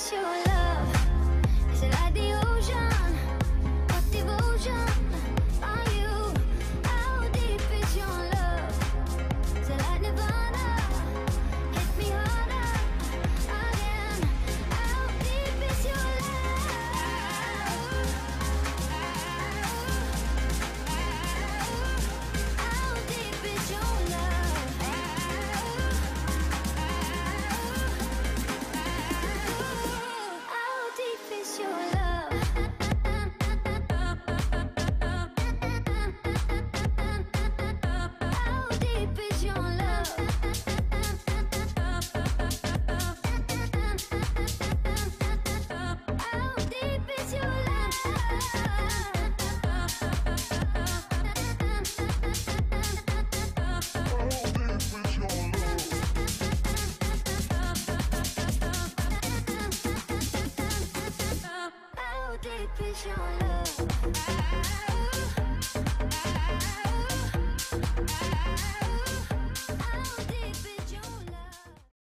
is your love? Is it like the ocean? What devotion are you? How deep is your love? Is it like Nirvana? Hit me harder again. How deep is your love? How deep is your love? How deep is your love? How deep is your love? How deep is your love? How deep is your love?